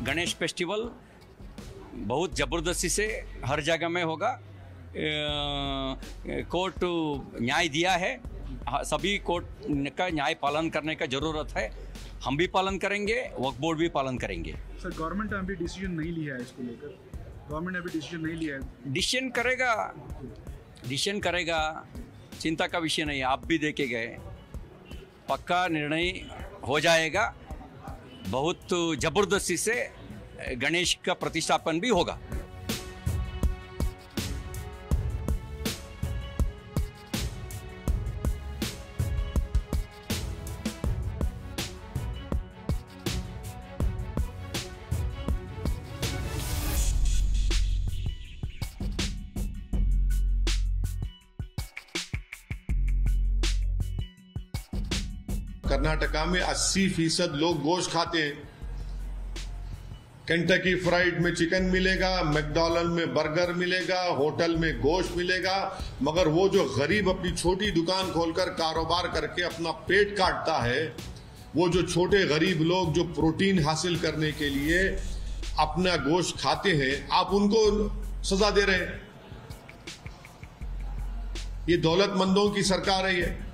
Ganesh festival बहुत ज़बरदस्ती से हर जगह में होगा। कोर्ट न्याय दिया है, सभी कोर्ट का न्याय पालन करने का ज़रूरत है। हम भी पालन करेंगे, वक्फ बोर्ड भी पालन करेंगे। सर, गवर्नमेंट ने अभी डिसीजन नहीं लिया है इसको लेकर, गवर्नमेंट ने अभी डिसीजन नहीं लिया है। डिसीजन करेगा, चिंता का विषय नहीं है। आप भी देखे गए, पक्का निर्णय हो जाएगा। बहुत ज़बरदस्ती से गणेश का प्रतिष्ठापन भी होगा। कर्नाटका में 80% लोग गोश्त खाते हैं। केंटकी फ्राइड में चिकन मिलेगा, मैकडॉनल्ड में बर्गर मिलेगा, होटल में गोश्त मिलेगा, मगर वो जो गरीब अपनी छोटी दुकान खोलकर कारोबार करके अपना पेट काटता है, वो जो छोटे गरीब लोग जो प्रोटीन हासिल करने के लिए अपना गोश्त खाते हैं, आप उनको सजा दे रहे हैं। ये दौलतमंदों की सरकार है ये।